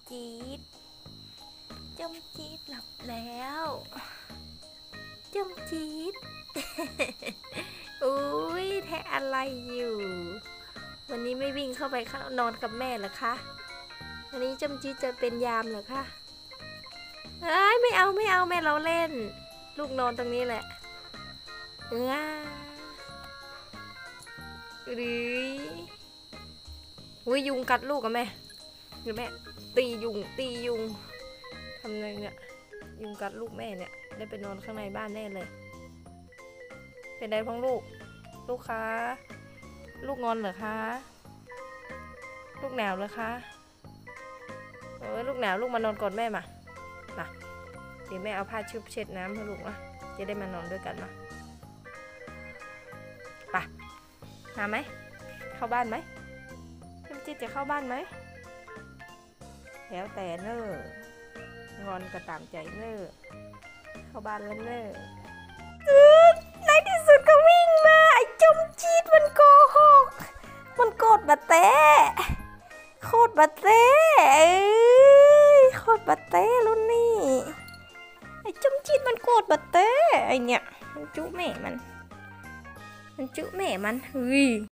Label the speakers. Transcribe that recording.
Speaker 1: จี๊ดจมจี๊ดหลับแล้วจมจี๊ด อุ้ยแทะอะไรอยู่วันนี้ไม่วิ่งเข้าไปนอนกับแม่เหรอคะวันนี้จมจี๊ดจะเป็นยามเหรอคะเอ้ยไม่เอาแม่เราเล่นลูกนอนตรงนี้แหละง่าหรืออุ้ยยุงกัดลูกกับแม่หรือแม่ตียุงทำไงเนี่ยยุงกัดลูกแม่เนี่ยได้ไปนอนข้างในบ้านแน่เลยเป็นไรพ้องลูกคะลูกงอนเหรอคะลูกหนาวเหรอคะลูกหนาวลูกมานอนกอดแม่มาเดี๋ยวแม่เอาผ้าชุบเช็ดน้ำให้ลูกนะจะได้มานอนด้วยกันไปมาไหมเข้าบ้านไหมพี่จิ๊ดจะเข้าบ้านไหมแล้วแต่เนองอนก็ตามใจเนอเข้าบ้านแล้วเนอในที่สุดก็วิ่งมาไอ้จมจี๊ดมันโกหกมันโกรธบะเต้โคตรบะเต้โคตรบะเต้รุ่นนี้ไอ้จมจี๊ดมันโกรธบะเต้ไอเนี่ยมันจุแม่มันเฮ้ย